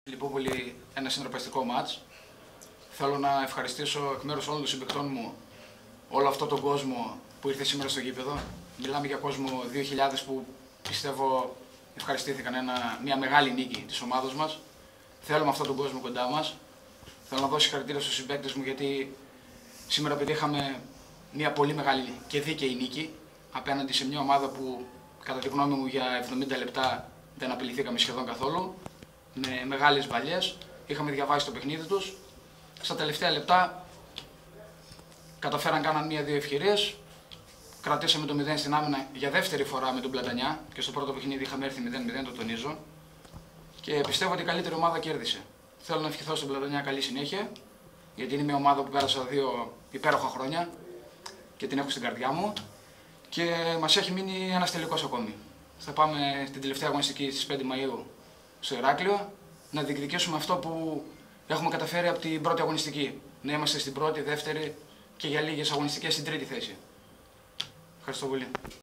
Λιπόπολη ένα συναρπαστικό μάτς. Θέλω να ευχαριστήσω εκ μέρους όλων των συμπαικτών μου όλο αυτόν τον κόσμο που ήρθε σήμερα στο γήπεδο. Μιλάμε για κόσμο 2.000 που πιστεύω ευχαριστήθηκαν μια μεγάλη νίκη της ομάδας μας. Θέλουμε αυτόν τον κόσμο κοντά μας. Θέλω να δώσω συγχαρητήρια στους συμπαίκτες μου γιατί σήμερα πετύχαμε μια πολύ μεγάλη και δίκαιη νίκη απέναντι σε μια ομάδα που κατά τη γνώμη μου για 70 λεπτά δεν απειληθήκαμε σχεδόν καθόλου. Με μεγάλες βαλιές, είχαμε διαβάσει το παιχνίδι τους. Στα τελευταία λεπτά καταφέραν κάναν μία-δύο ευκαιρίες. Κρατήσαμε το 0 στην άμυνα για δεύτερη φορά με τον Πλατανιά και στο πρώτο παιχνίδι είχαμε έρθει 0-0, το τονίζω. Και πιστεύω ότι η καλύτερη ομάδα κέρδισε. Θέλω να ευχηθώ στον Πλατανιά καλή συνέχεια, γιατί είναι μια ομάδα που πέρασα 2 υπέροχα χρόνια και την έχω στην καρδιά μου. Και μας έχει μείνει ένας τελικός ακόμη. Θα πάμε στην τελευταία αγωνιστική στις 5 Μαΐου στο Ηράκλειο να διεκδικήσουμε αυτό που έχουμε καταφέρει από την πρώτη αγωνιστική. Να είμαστε στην πρώτη, δεύτερη και για λίγες αγωνιστικές στην τρίτη θέση. Ευχαριστώ πολύ.